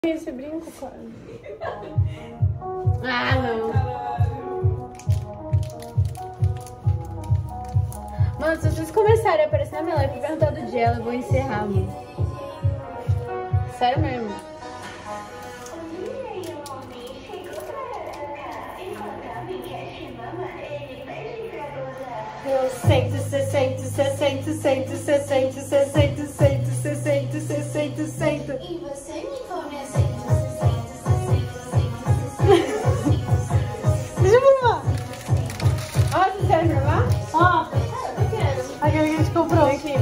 Esse brinco, cara. Ah, não. Mano, se vocês começarem a aparecer na minha live perguntando do dia, eu vou encerrar, mano. Sério mesmo. Eu sento, sento, sento, sento, sento, sento, sento, sento, sento, sento. E você me come assim. Deixa eu provar. Ó, você quer provar? Ó. Eu quero. Aquele que a gente comprou. Aqui.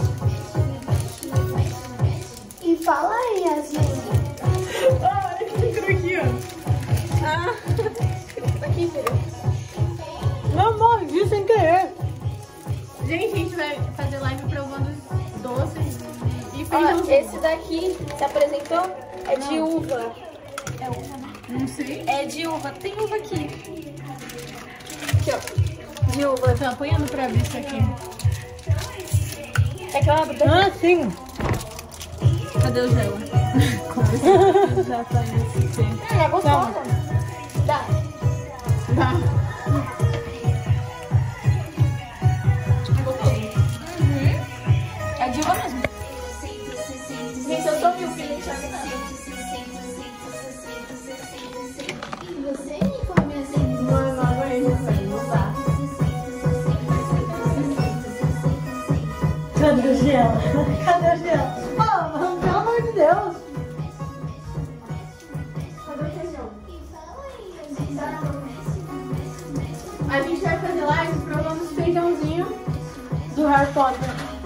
E fala aí, Yasmin. Ah, olha que micro aqui, ó. Ah. Aqui, filho. Não, mordi sem querer. Gente, a gente vai fazer live provando doces e feijão. Esse daqui se apresentou é de uva. É uva, né? Não sei. É de uva. Tem uva aqui. Aqui, ó. De uva. Tô apanhando pra ver isso aqui. É que eu abro. Ah, sim. Cadê o gel? Já tá nesse. É gostosa. Dá. Tá. É de uva mesmo. Gente, eu sou míope, não enxergo nada. E você me come assim. Não, não aguento. Não dá. Cadê o gelo? Cadê o gelo? Oh, pelo amor de Deus. Cadê o feijão? A gente vai fazer live provando os feijãozinhos do Harry Potter.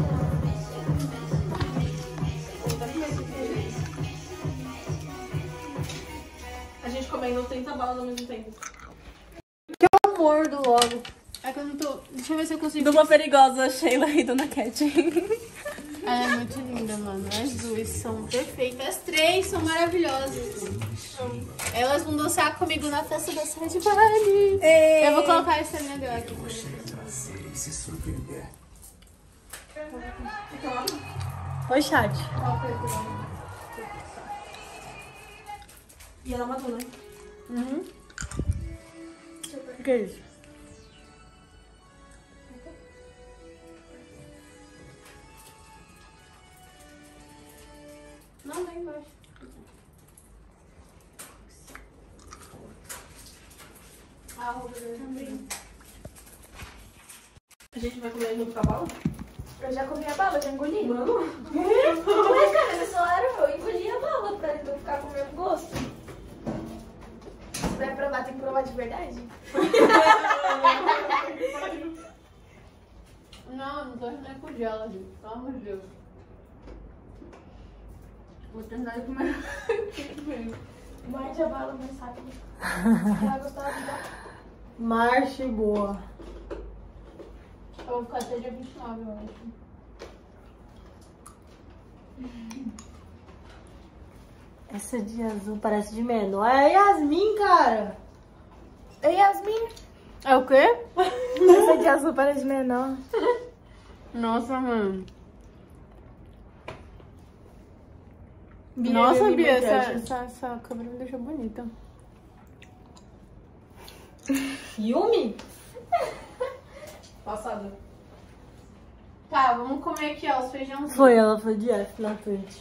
A gente comendo 30 balas ao mesmo tempo. Eu mordo logo. É que eu não tô... Deixa eu ver se eu consigo... Dupla perigosa, Sheila e Dona Cat. Ela é muito linda, mano. As duas são perfeitas. As três são maravilhosas. Elas vão dançar comigo na festa da Sede Vale. Eu vou colocar essa minha dela aqui. Oi, chat. E ela matou, né? Uhum. O que é isso? Não, lá embaixo. A roupa também. A gente vai comer junto com a bala? Eu já comi a bala, já engoli. Mano. Mas, cara, eles falaram, eu engoli a bala pra não ficar com o mesmo gosto. Se vai provar, tem que provar de verdade. Não, não tô nem com gelo, gente. Pelo amor de Deus. Vou terminar de comer. Morde a bala mais rápido. Ela gostava de dar. Marche boa. Eu vou ficar até dia 29, eu acho. Essa de azul parece de menor. É Yasmin, cara. Ei, Yasmin. É o quê? Essa de azul parece de menor. Nossa, mano. Nossa, Bia, essa câmera me deixou bonita. Yumi? Passada. Tá, vamos comer aqui, ó, os feijãozinhos. Foi, ela foi de F na frente.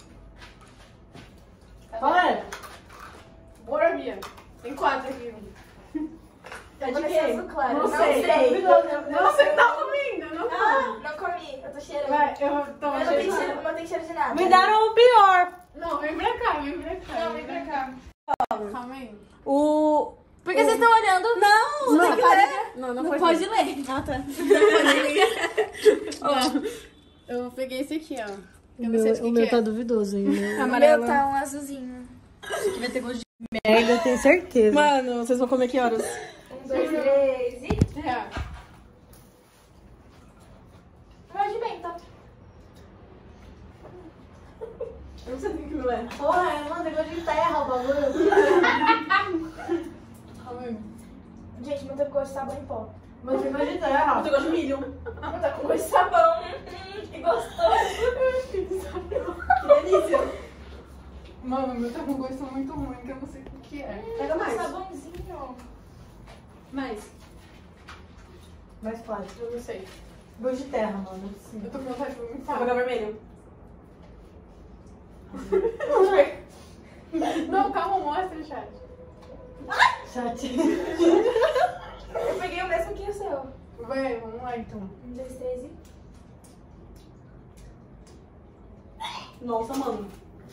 Olha! Bora, Bia. Tem 4 aqui. É de Vou quê? deixar azul claro. Não sei. Não, você tá comendo, não Ah, não comi, eu tô cheirando. Vai, eu tô Eu não tenho cheiro, não tenho cheiro de nada. Me deram o pior. Não, vem pra cá, vem pra cá. Não, vem pra cá. Calma aí. O... Por que vocês estão olhando? Não, Não, tem que pode ler. Não Pode ler. Ah, tá. Eu peguei esse aqui, ó. Eu O não sei de meu, que tá é. duvidoso ainda. O meu tá um azulzinho. Que vai ter gosto de... Merda, eu tenho certeza. Mano, vocês vão comer que horas? 1, 2, 3 e... É. Morde bem, tá? Eu não sei o que não é. Porra, é uma negócio de terra o bagulho. Calma aí. Gente, muito gosto de sabão em pó. Mas ficou de terra. Eu tenho gosto de milho. Não tá com gosto de sabão. Que gostoso. Que delícia. Mano, meu tá com gosto muito ruim, que eu não sei o que é. Pega mais sabãozinho. Mais. Mais quatro. Eu não sei. Gosto de terra, mano. Sim. Eu tô com vontade de Vou vomitar. pegar vermelho. Não, calma, mostra, chat. Chatinho. Eu peguei o mesmo que o seu. Vai, vamos lá então. 1, 2, 3 e... Nossa, mano.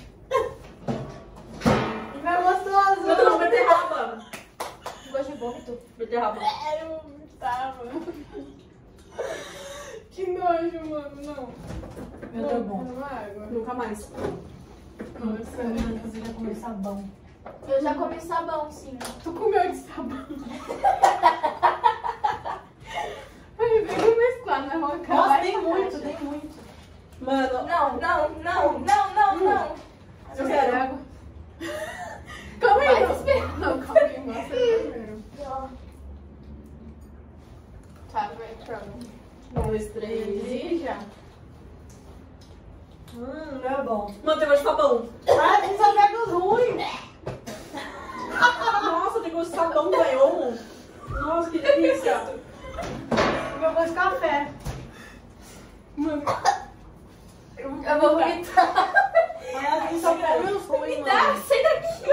Meu gostoso. Eu tô com beterraba. Gosto de vômito. Beterraba. Eu vou vomitar, mano. Que nojo, mano, não. Eu tô bom. Não, água. Nunca mais. Nossa, Você já comeu sabão. Eu já comi sabão, sim. tu comeu de sabão. Ai, vem com mesclar na rua, cara. Nossa, tem muito, tem muito. Mano, Não, não, não, não, não, não. eu quero. água. Calma aí. Vai, espera. Não, calma aí, mostra primeiro. Ó. Tá, vai, calma. 1, 2, 3 e... E já. Não é bom. Mano, tem gosto de sabão. Ah, você só pega os ruins. Nossa, tem gosto de sabão, velho. Nossa, que delícia. Meu gosto de café. Mano, Eu vou vomitar. Mas assim só come os ruins, Tá, mano. sai daqui.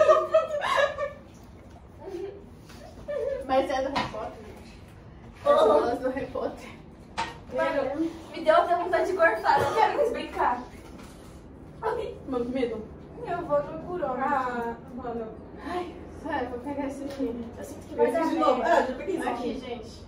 mas é do Harry Potter, gente. As bolas do Harry Potter. Mano, me deu até vontade de gorfar. Não quero mais brincar. Ai, Mano, que medo. eu vou no curona. Ah, mano. Ai, sério, vou pegar esse aqui. Eu sinto que vai dar De novo. merda. Já peguei isso Aqui, gente.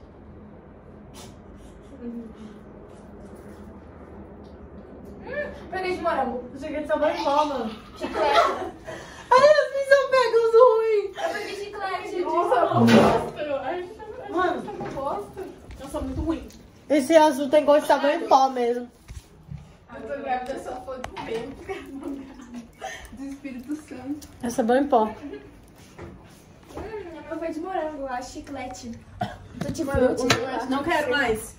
Peguei de morango. Eu cheguei de sabão em pó, mano. Chiclete. Ai, as só pegam os ruins. Eu peguei chiclete. Nossa, eu gosto. Eu acho Mano. que eu não gosto. Eu sou muito ruim. Esse azul tem gosto de sabão em pó mesmo. Eu tô grávida só for do bem. Do Espírito Santo. É sabão em pó. O meu foi de morango, a chiclete. Tutti Mano, frutti. o meu é- Não quero mais.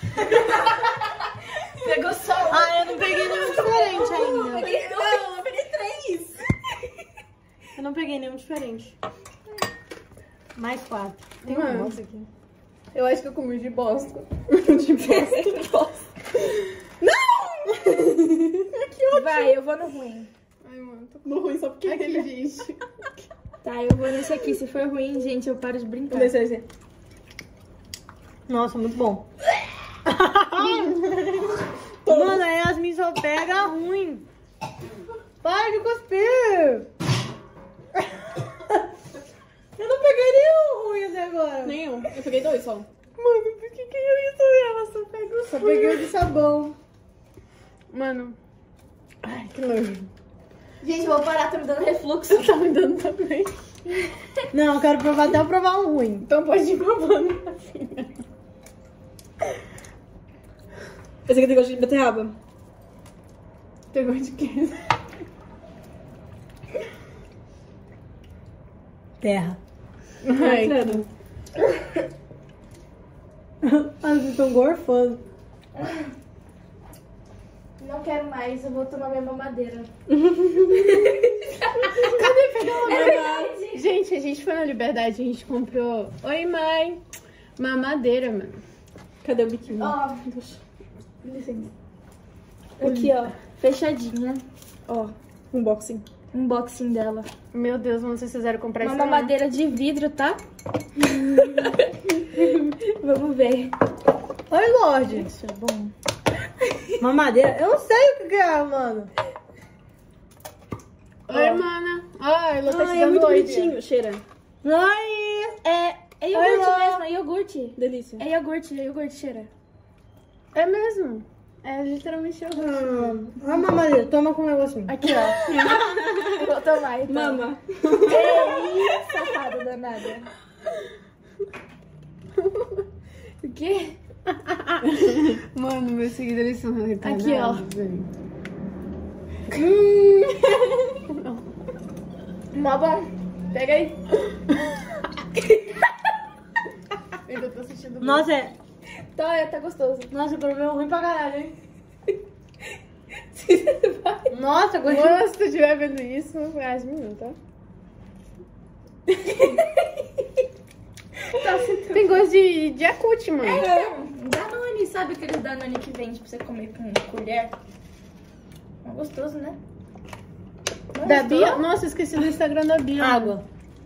Pegou só um. Ah, eu não peguei nenhum diferente ainda. Não, eu peguei 3. Eu não peguei nenhum diferente. Mais 4. Tem um Mano. monstro aqui. Eu acho que eu comi de bosta. De bosta. Vai, eu vou no ruim. Ai, mano, tô No ruim só porque aqui, gente. Tá, eu vou nesse aqui. Se for ruim, gente, eu paro de brincar. Descer. Nossa, muito bom. Mano, a Yasmin só pega ruim. Para de cuspir. Eu não peguei nenhum ruim até agora. Nenhum. Eu peguei 2 só. Mano, por que eu isso? Ela só pegou. Só peguei o de sabão. Mano, Ai, que nojo. Gente, eu vou parar, tá me dando refluxo. tá me dando também. Não, eu quero provar até eu provar um ruim. Então pode ir provando assim, né? Esse aqui tem gosto de beterraba. Pegou de queijo. Terra. Ai, credo. Elas estão gorfando. Não quero mais, eu vou tomar minha mamadeira. gente, a gente foi na Liberdade, a gente comprou. Oi, mãe. Mamadeira, mano. Cadê o biquíni? Ó, aqui, ó, fechadinha. Ó, Unboxing. unboxing dela. Meu Deus, não sei se vocês fizeram comprar Uma isso. não. mamadeira de vidro, tá? Vamos ver. Oi, Lorde. Isso é bom. Mamadeira? Eu não sei o que é, mano. Oi, mana. Ai, ela tá te Ai, é dando muito oi, bonitinho. Cheira. Ai. É iogurte Olá. mesmo, é iogurte. Delícia. É iogurte, cheira. É mesmo. É literalmente eu. Olha a mamadeira. Toma com o negocinho. Aqui, ó. Vou tomar, então. Mama. Ei, safada danada. O quê? Mano, meus seguidores são retardados. Aqui, ó. velho. Mó bom. Pega aí. Eu ainda tô sentindo. Nossa, Tá gostoso. nossa, eu provei um ruim pra caralho, hein? Nossa, gostei. Mano, se tu estiver vendo isso, Yasmin, tá? Tem gosto de Yakult, mano. Danone, sabe aquele Danone que vende pra você comer com colher? É gostoso, né? Da Bia? Nossa, esqueci do Instagram da Bia. Água.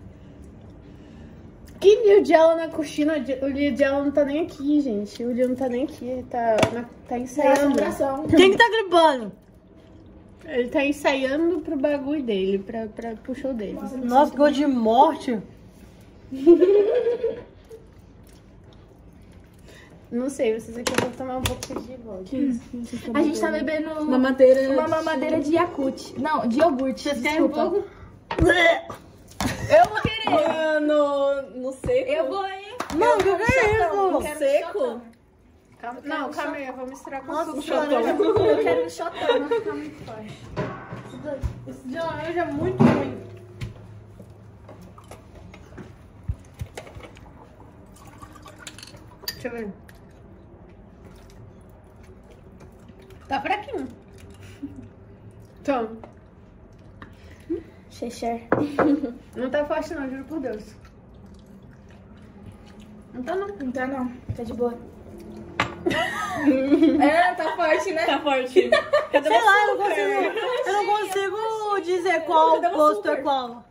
Que Lil Jello na coxina? O Lil Jello não tá nem aqui, gente. O Lil não tá nem aqui, ele tá ensaiando. Quem que tá gripando? Ele tá ensaiando pro bagulho dele, pro show dele. Nossa, gosto de morte. Não sei, vocês aqui eu vou tomar um pouco de vodka. A gente tá bebendo Uma madeira. uma mamadeira de Yakult. Não, de iogurte. Vocês querem um pouco? Eu vou querer. Mano, no seco. Eu vou, hein? Não, que é No isso? seco? Não, calma aí, eu vou misturar com Nossa, suco. Eu quero um shotão, não ficar muito forte. Esse de laranja é muito ruim. Deixa eu ver. Tá fraquinho. Então, Xexer. não tá forte não, juro por Deus. Não tá não. Não tá não, tá de boa. É, tá forte, né? Tá forte. Cadê Sei o lá, açúcar? eu não consigo dizer qual Cadê o gosto é açúcar? qual.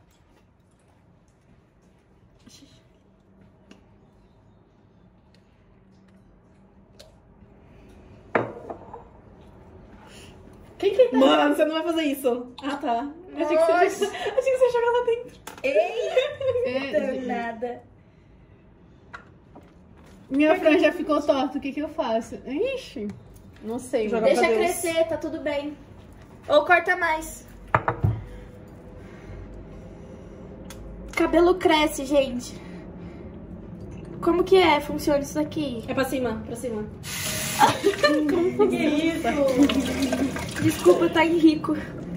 Quem que tá? Mano, você não vai fazer isso. Ah, tá. Achei que você ia jogar lá dentro. É, Nada. minha franja ficou torta, o que que eu faço? Ixi, não sei. Joga mano. Deixa pra Deus. crescer, tá tudo bem. Ou corta mais. Cabelo cresce, gente. Como que é? Funciona isso aqui? É pra cima, pra cima. Que isso? Desculpa, tá enrico.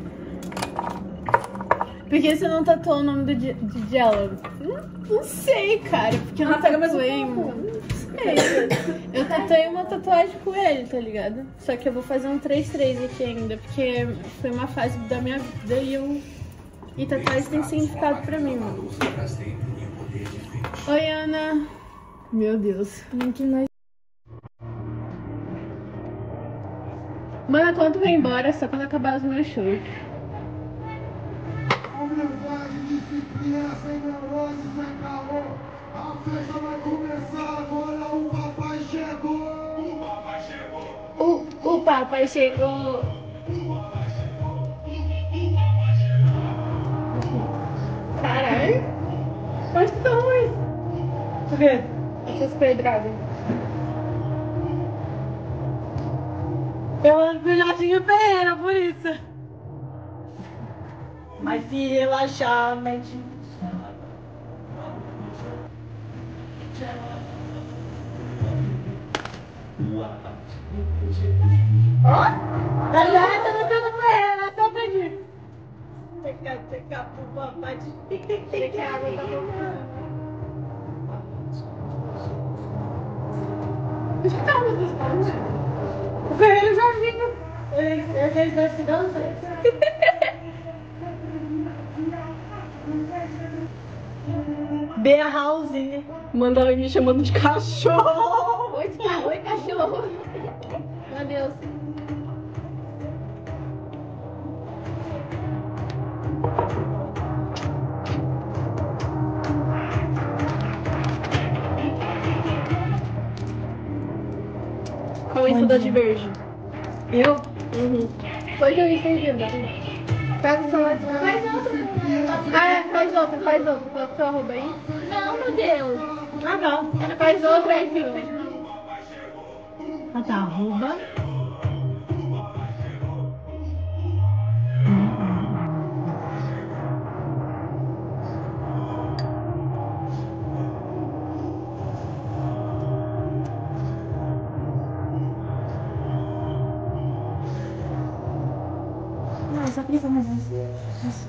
Por que você não tatuou o nome de Jello? Não sei, cara, porque eu não pega mais um tatuei, pouco. mano. Não sei. Eu tatuei uma tatuagem com ele, tá ligado? Só que eu vou fazer um 3-3 aqui ainda, porque foi uma fase da minha vida e tatuagem tem significado pra mim, mano. Oi, Ana. Meu Deus. Mano, quando vai embora, só quando acabar os meus shows. Humildade, disciplina, sem neurose, sem caô. A festa vai começar agora, o papai chegou. O papai chegou. O papai chegou. Caralho. Mas tão ruim. Por quê? Essas pedradas. Eu ando filhotinho Ferreira, por isso. Mas se relaxar, a mente. Ó! Tá ligado? Tá no canto Ferreira, tá perdido. Teca pro papai. Tic, a água tá voltando. O Ferreira já viu. Eles vai se dançar. Bea House. Manda ela me chamando de cachorro. Oi, cachorro. Meu Deus. Qual é isso da de verde? Eu? Foi que eu vi servindo. Pega o celular. Faz outro. Ah, é, faz outro. Coloca o seu arroba aí. Não, meu Deus. Ah, não. Faz outro aí, filho. Ah, tá. Arroba. Não, só clica mais isso.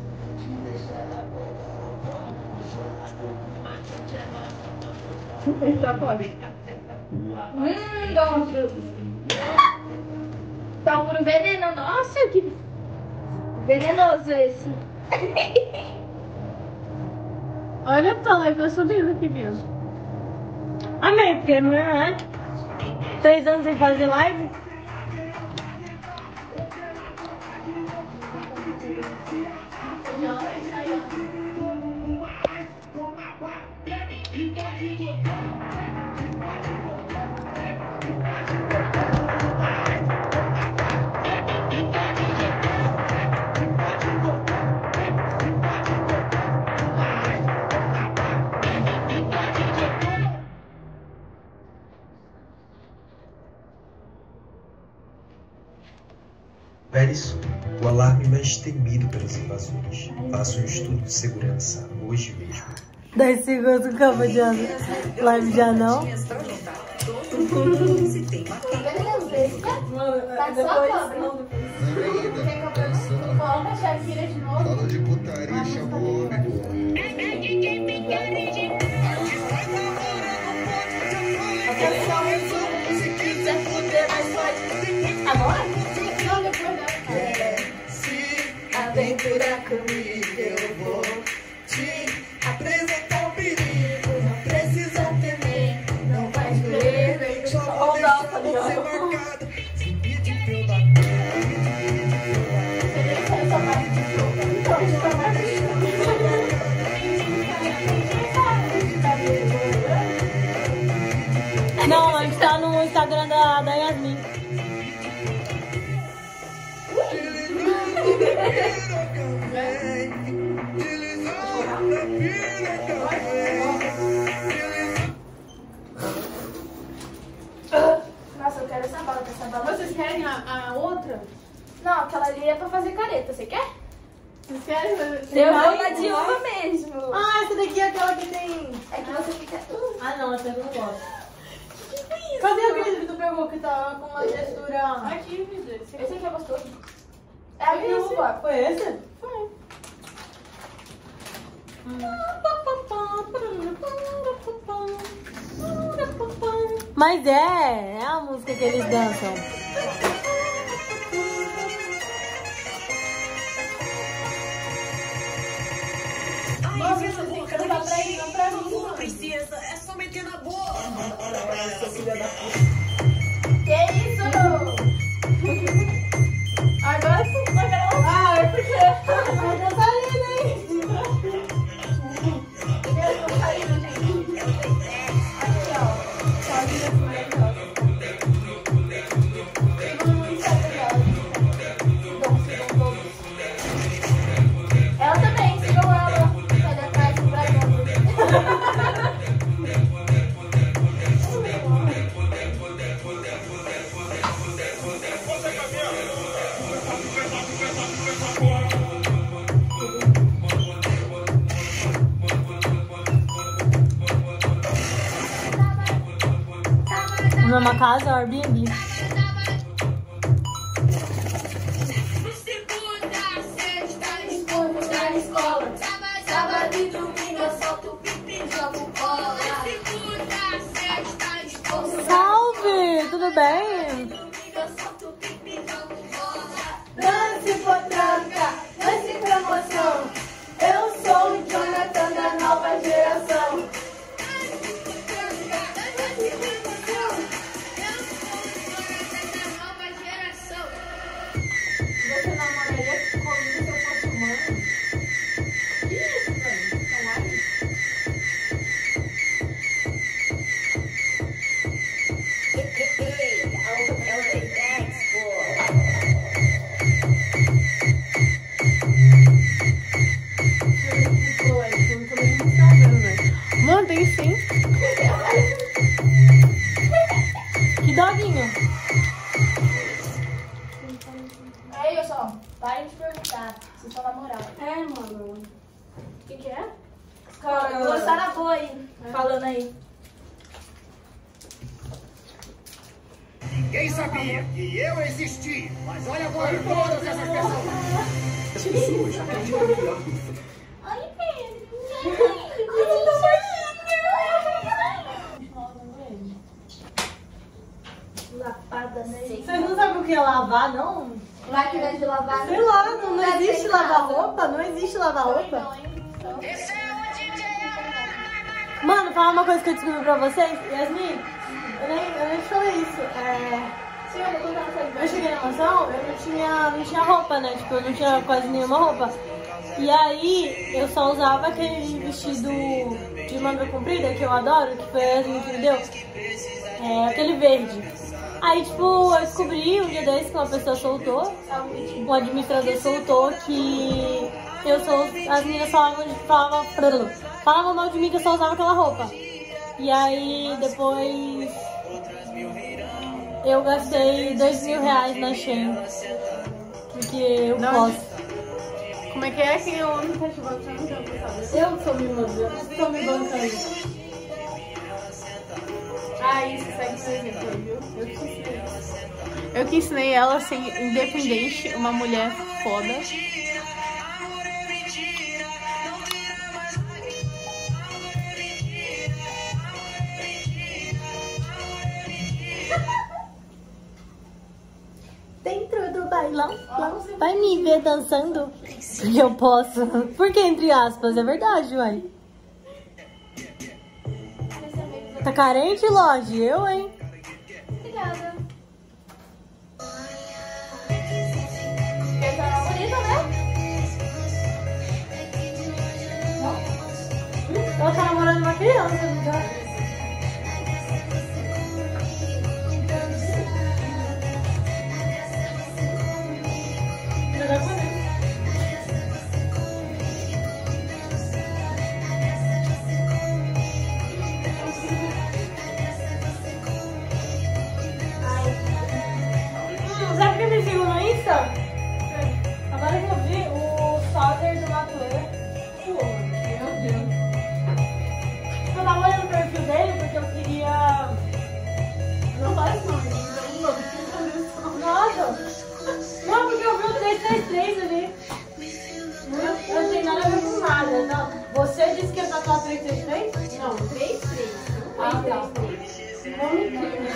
Tá pode. Gosto. Tá um veneno. Nossa, que venenoso esse. Olha a live, eu subindo aqui mesmo. Amém, porque não é 3 anos sem fazer live. Verisson, o alarme mais temido pelas invasões. Faça um estudo de segurança hoje mesmo. 10 segundos, calma, Diana. Live já não. Tá só cobra. Coloca a Shakira de novo. Fala de putaria, chamou, Agora? Aventura comigo, eu vou te apresentar um perigo. Não precisam temer, não vai doer. Só vou deixar você marcado. Se pedir pra eu dar Não, a gente tá no Instagram da Yasmin. Nossa, eu quero essa bala, essa bala. Vocês querem a outra? Não, aquela ali é pra fazer careta. Você quer? Vocês querem? Eu vou na de uva mesmo. Ah, essa daqui é aquela que tem... É que você fica... Ah, não, essa eu não gosto. Cadê aquele que tu pegou que tá com uma textura... Aqui, Vitor. Esse aqui é gostoso. É a de uva. Foi esse? Foi. Mas é a música que eles dançam. Nossa, essa boca não dá pra ir, não pra mim. Não precisa, é só meter na boca. Que isso? Agora sim, ah, é porque... Ai, Deus, tá lindo, hein? Deus, tá lindo, gente. Aqui, ó. Sozinha assim, ó. Segundo muito certo dela. Sigam todos. Ela também, sigam ela. Sai da trás do dragão. Numa casa, Airbnb. Na escola, sábado e domingo eu solto pipi e jogo bola. Salve, tudo bem? Dance potranca, dance promoção. Eu sou o Jonathan da nova geração. Você namoraria comigo se eu fosse mãe? Que isso, velho? São live? Mano, tem sim. Que doguinho. Aí, pessoal, parem de perguntar se são namorados. É, mano. O que é? Gostaram na boa aí, falando aí. Ninguém sabia que eu existi, mas olha agora todas essas pessoas. Ai, Pedro. Lapada, né? Vocês não sabem o que é lavar? lavar, não? Máquina de lavar. Sei lá, não existe lavar roupa? Não existe lavar roupa? Mano, falar uma coisa que eu descobri pra vocês. Yasmin, eu nem te falei isso. Eu cheguei na mansão, eu não tinha roupa, né? Tipo, eu não tinha quase nenhuma roupa. E aí, eu só usava aquele vestido de manga comprida, que eu adoro, que foi a Yasmin que me deu. Aquele verde. Aí, tipo, eu descobri um dia desse que uma pessoa soltou, um administrador soltou que as meninas falavam mal de mim que eu só usava aquela roupa. E aí, depois, eu gastei R$2.000 na Shein, porque eu posso. Como é que o homem tá te bancando? Eu sou mimosa, estou me bancando. Isso, segue meu exemplo, viu? Eu que ensinei ela a ser independente, uma mulher foda. Dentro do bailão, vai me ver dançando? Porque eu posso. Porque, entre aspas, é verdade, uai. Tá carente, Lorde? Eu, hein? Obrigada. Porque tá bonita, né? Ela tá namorando uma criança, não tá? Sabe que me sigam no Insta? Agora que eu vi o Soder do Matuê. Meu Deus. Eu tava olhando o perfil dele porque eu queria. Não faz nome, Nossa! Não, porque eu vi o 333 ali. Eu não tenho nada a ver com nada, não. Você disse que ia tatuar 333? Não, 3-3. Ah, tá. Não me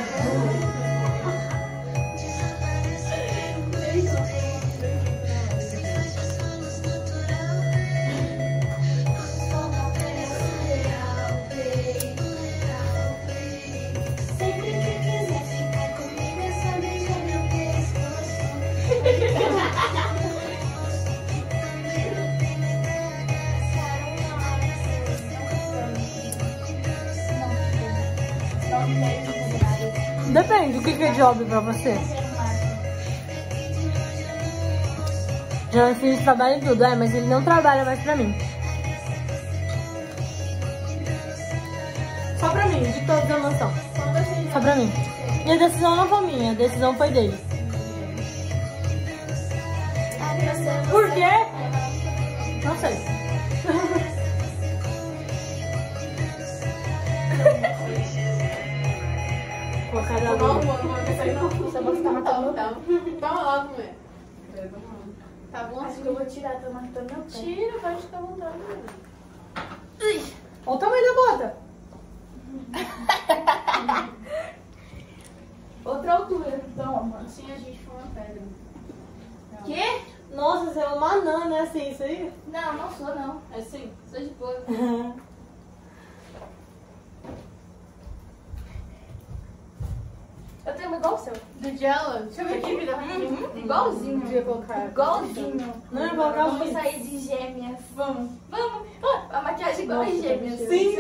Depende, o que é job pra você? Já fiz trabalho em tudo, mas ele não trabalha mais pra mim. Só pra mim, de todos a mansão. Só pra mim. E a decisão não foi minha, a decisão foi dele. Por quê? Não sei. Com a cara dele. Vamos lá, mulher. Tá bom, Acho que eu vou tirar, tô marcando meu pé. tira, pode ficar à vontade. Olha o tamanho da bota. Outra altura. Toma. Assim a gente foi uma pedra. Quê? Nossa, você é uma anã, né? Assim, isso aí? Não, não sou não. É assim? Sou de boa. Eu tenho uma igual o seu. Do Jella? Deixa eu ver aqui, vida. Igualzinho. Podia colocar. Igualzinho. Não é colocar o Vamos quê? sair de gêmeas. Vamos. Vamos. A maquiagem igual de gêmeas. Sim.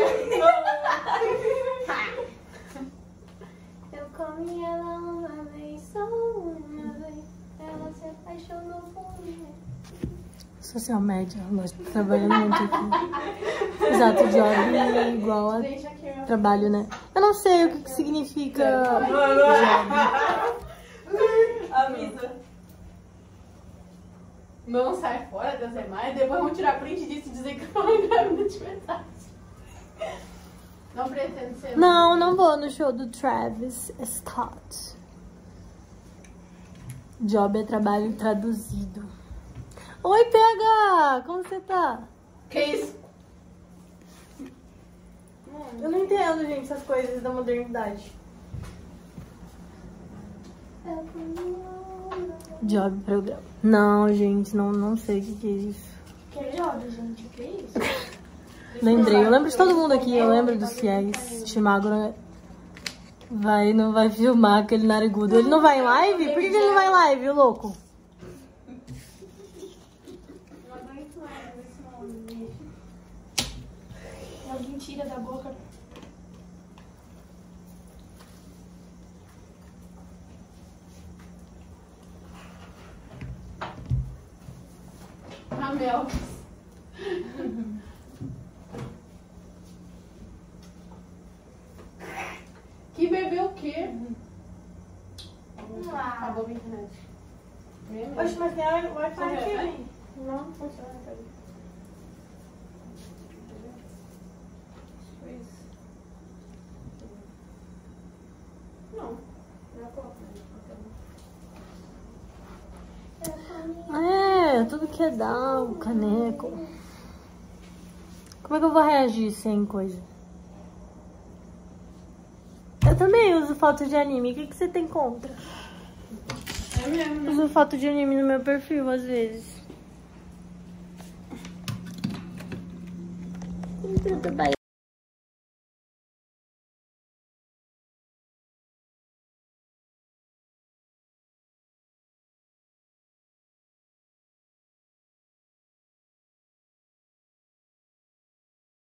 Eu comi ela uma vez, só uma vez. Ela se apaixonou por mim. Social média, nós trabalhando muito aqui. Exato, job é igual a Deixa aqui, meu. trabalho, né? Eu não sei o que significa job. Avisa. Não sai fora, Deus é mais. Depois vamos tirar print disso e dizer que eu não grávida de verdade. Não pretendo ser. Não, não vou no show do Travis Scott. Job é trabalho traduzido. Oi, PH! Como você tá? Que isso? Eu não entendo, gente, essas coisas da modernidade. Eu comi ela uma Job programa. Não, gente, não sei o que é isso. Que job, gente? O que é isso? Lembrei, eu lembro de todo mundo aqui, eu lembro dos fiéis. Timago não vai filmar aquele narigudo. Ele não vai em live? Por que ele não vai em live, o louco? Alguém tira da boca. A Mel. Que bebeu o quê? Acabou a internet. Oxe, mas tem Wi-Fi Você aqui, quer? hein? Não funciona, cara. Não. É, tudo que é dar, o caneco. Como é que eu vou reagir sem coisa? Eu também uso foto de anime. O que você tem contra? É mesmo, né? Uso foto de anime no meu perfil, às vezes. Tudo bem.